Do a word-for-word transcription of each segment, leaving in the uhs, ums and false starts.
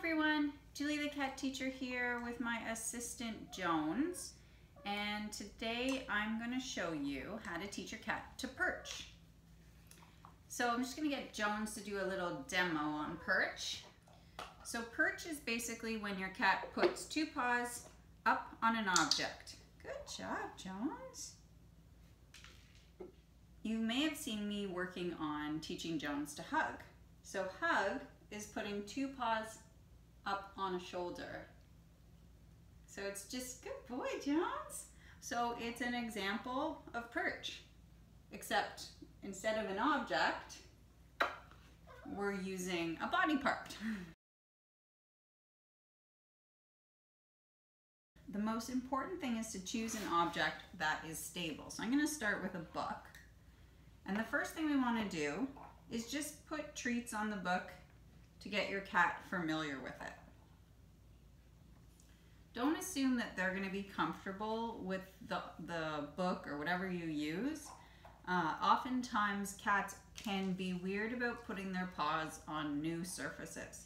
everyone, Julie the cat teacher here with my assistant Jones, and today I'm going to show you how to teach your cat to perch. So I'm just going to get Jones to do a little demo on perch. So perch is basically when your cat puts two paws up on an object. Good job, Jones. You may have seen me working on teaching Jones to hug. So hug is putting two paws up on a shoulder. So it's just, good boy, Jones. So it's an example of perch, except instead of an object, we're using a body part. The most important thing is to choose an object that is stable. So I'm going to start with a book. And the first thing we want to do is just put treats on the book to get your cat familiar with it. Don't assume that they're going to be comfortable with the, the book or whatever you use. Uh, oftentimes cats can be weird about putting their paws on new surfaces.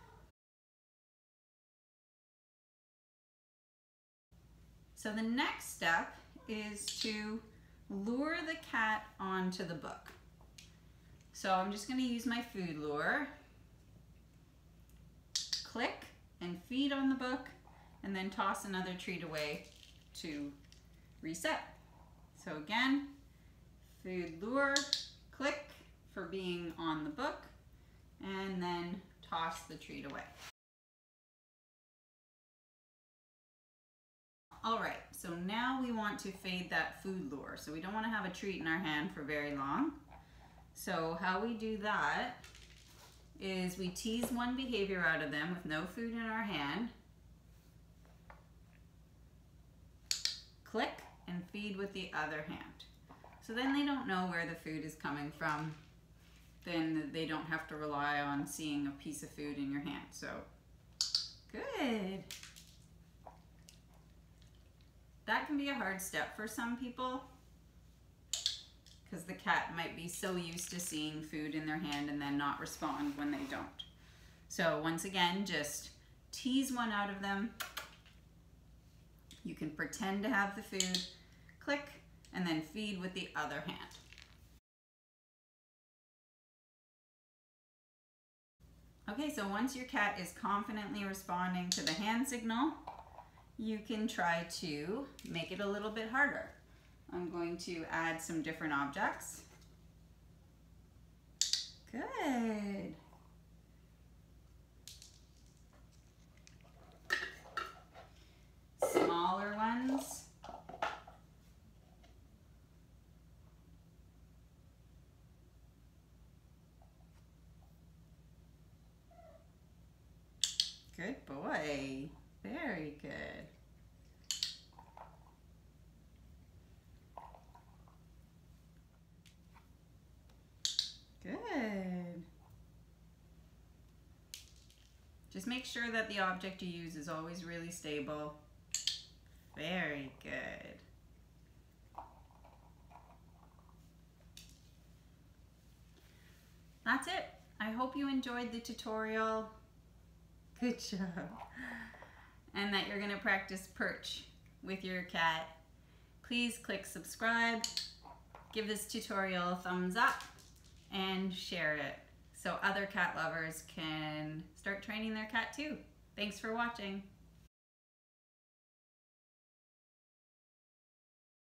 So the next step is to lure the cat onto the book. So I'm just going to use my food lure. Click and feed on the book, and then toss another treat away to reset. So again, food lure, click for being on the book, and then toss the treat away. All right, so now we want to fade that food lure. So we don't want to have a treat in our hand for very long. So how we do that is we tease one behavior out of them with no food in our hand, click and feed with the other hand. So then they don't know where the food is coming from. Then they don't have to rely on seeing a piece of food in your hand. So good. That can be a hard step for some people, because the cat might be so used to seeing food in their hand and then not respond when they don't. So once again, just tease one out of them. You can pretend to have the food, click, and then feed with the other hand. Okay, so once your cat is confidently responding to the hand signal, you can try to make it a little bit harder. I'm going to add some different objects. Good. Smaller ones. Good boy. Very good. Good. Just make sure that the object you use is always really stable. Very good. That's it. I hope you enjoyed the tutorial. Good job. And that you're going to practice perch with your cat. Please click subscribe, give this tutorial a thumbs up, and share it so other cat lovers can start training their cat too. Thanks for watching.